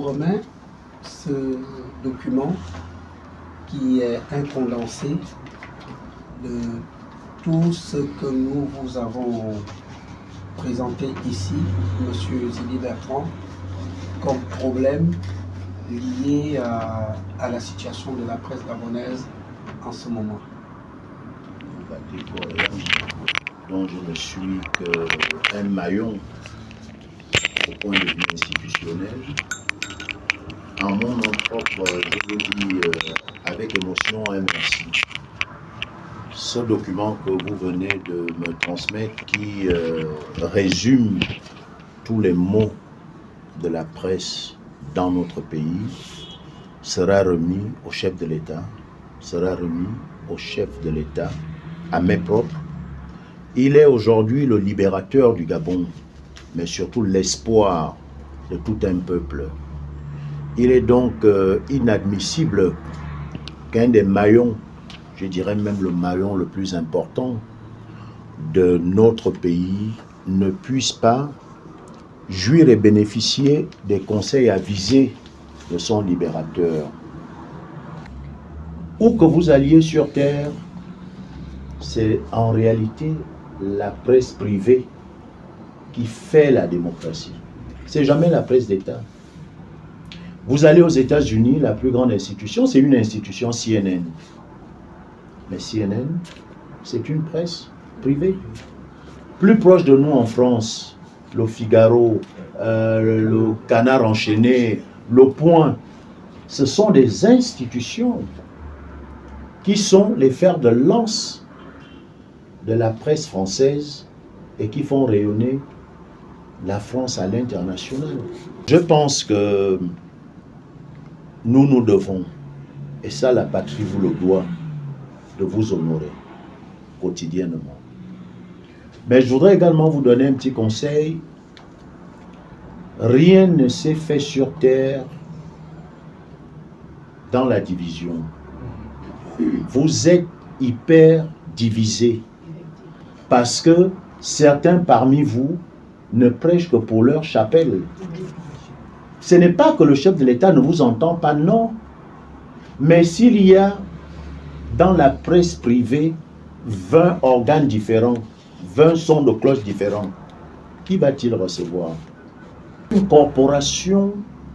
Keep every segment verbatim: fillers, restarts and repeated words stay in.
votre main ce document qui est un condensé de tout ce que nous vous avons présenté ici, Monsieur Zili Bertrand, comme problème lié à, à la situation de la presse gabonaise en ce moment. Donc je ne suis qu'un maillon au point de vue institutionnel. En mon nom propre, je vous dis euh, avec émotion un merci. Ce document que vous venez de me transmettre qui euh, résume tous les mots de la presse dans notre pays sera remis au chef de l'État, sera remis au chef de l'État, à mes propres. Il est aujourd'hui le libérateur du Gabon, mais surtout l'espoir de tout un peuple. Il est donc euh, inadmissible qu'un des maillons, je dirais même le maillon le plus important de notre pays, ne puisse pas jouir et bénéficier des conseils avisés de son libérateur. Où que vous alliez sur terre, c'est en réalité la presse privée qui fait la démocratie. C'est jamais la presse d'État. Vous allez aux États-Unis, la plus grande institution, c'est une institution C N N. Mais C N N, c'est une presse privée. Plus proche de nous en France, le Figaro, euh, le Canard enchaîné, le Point, ce sont des institutions qui sont les fers de lance de la presse française et qui font rayonner la France à l'international. Je pense que nous nous devons, et ça la patrie vous le doit, de vous honorer quotidiennement. Mais je voudrais également vous donner un petit conseil. Rien ne s'est fait sur terre dans la division. Vous êtes hyper divisés parce que certains parmi vous ne prêchent que pour leur chapelle. Ce n'est pas que le chef de l'État ne vous entend pas, non. Mais s'il y a dans la presse privée vingt organes différents, vingt sons de cloche différents, qui va-t-il recevoir? Une corporation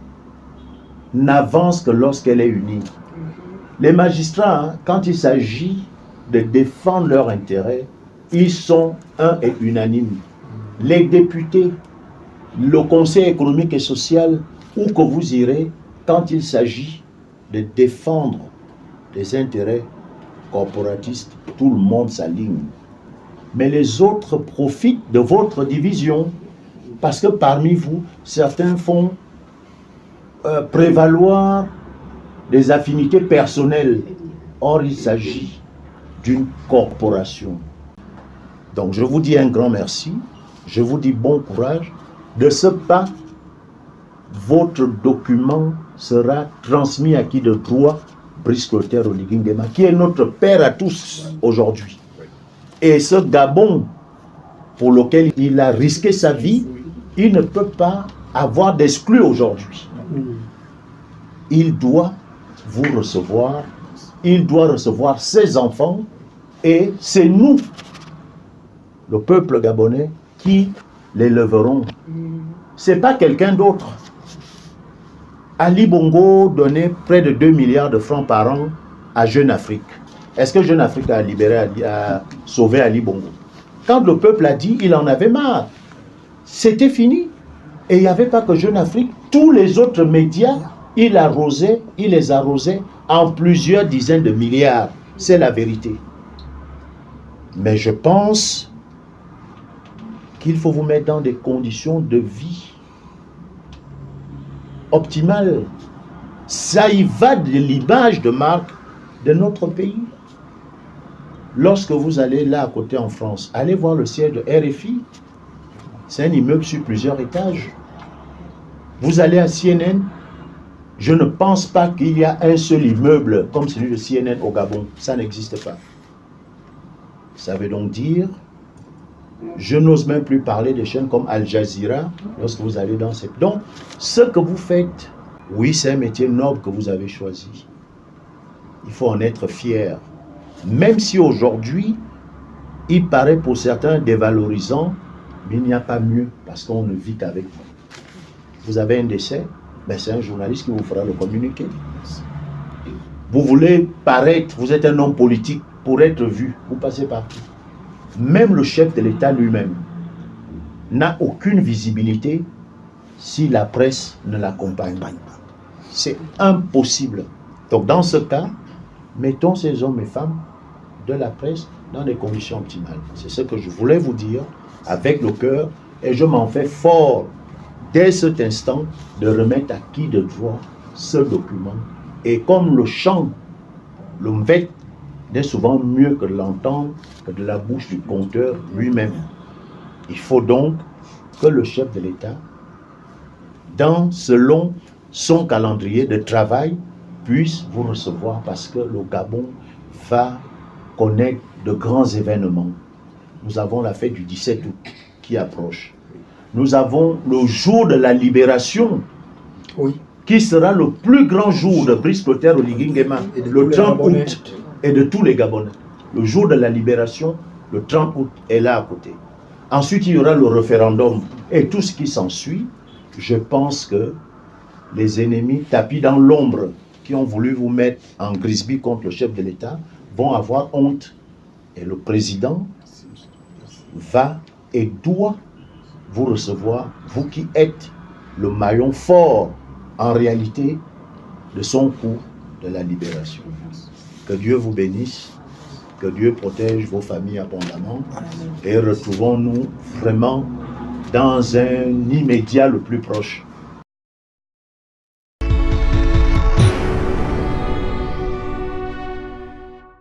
n'avance que lorsqu'elle est unie. Les magistrats, hein, quand il s'agit de défendre leurs intérêts, ils sont un et unanimes. Les députés, le Conseil économique et social, où que vous irez, quand il s'agit de défendre les intérêts corporatistes, tout le monde s'aligne. Mais les autres profitent de votre division parce que parmi vous, certains font euh, prévaloir des affinités personnelles. Or, il s'agit d'une corporation. Donc, je vous dis un grand merci. Je vous dis bon courage. De ce pas, votre document sera transmis à qui de droit, Brice Clotaire Oligui Nguema, qui est notre père à tous aujourd'hui. Et ce Gabon, pour lequel il a risqué sa vie, il ne peut pas avoir d'exclus aujourd'hui. Il doit vous recevoir, il doit recevoir ses enfants, et c'est nous, le peuple gabonais, qui les leverons. Ce n'est pas quelqu'un d'autre. Ali Bongo donnait près de deux milliards de francs par an à Jeune Afrique. Est-ce que Jeune Afrique a libéré, a sauvé Ali Bongo? Quand le peuple a dit, il en avait marre. C'était fini. Et il n'y avait pas que Jeune Afrique. Tous les autres médias, il arrosait, il les arrosait en plusieurs dizaines de milliards. C'est la vérité. Mais je pense qu'il faut vous mettre dans des conditions de vie optimales. Ça y va de l'image de marque de notre pays. Lorsque vous allez là à côté en France, allez voir le siège de R F I. C'est un immeuble sur plusieurs étages. Vous allez à C N N, je ne pense pas qu'il y a un seul immeuble comme celui de C N N au Gabon. Ça n'existe pas. Ça veut donc dire, je n'ose même plus parler de chaînes comme Al Jazeera lorsque vous allez dans cette... Donc, ce que vous faites Oui, c'est un métier noble que vous avez choisi. Il faut en être fier. Même si aujourd'hui, il paraît pour certains dévalorisant, mais il n'y a pas mieux parce qu'on ne vit qu'avec vous. Vous avez un décès, ben c'est un journaliste qui vous fera le communiqué. Vous voulez paraître, vous êtes un homme politique pour être vu, vous passez partout. Même le chef de l'État lui-même n'a aucune visibilité si la presse ne l'accompagne pas. C'est impossible. Donc dans ce cas, mettons ces hommes et femmes de la presse dans des conditions optimales. C'est ce que je voulais vous dire avec le cœur et je m'en fais fort dès cet instant de remettre à qui de droit ce document. Et comme le chant, le mvet, n'est souvent mieux que de l'entendre que de la bouche du conteur lui-même. Il faut donc que le chef de l'État, dans selon son calendrier de travail, puisse vous recevoir parce que le Gabon va connaître de grands événements. Nous avons la fête du dix-sept août qui approche. Nous avons le jour de la libération, oui, qui sera le plus grand jour de Brice Clotaire Oligui Nguema, le trente août, et de tous les Gabonais. Le jour de la libération, le trente août, est là à côté. Ensuite, il y aura le référendum et tout ce qui s'ensuit. Je pense que les ennemis tapis dans l'ombre qui ont voulu vous mettre en Grisby contre le chef de l'État vont avoir honte. Et le président va et doit vous recevoir, vous qui êtes le maillon fort en réalité de son coup de la libération. Que Dieu vous bénisse, que Dieu protège vos familles abondamment et retrouvons-nous vraiment dans un immédiat le plus proche.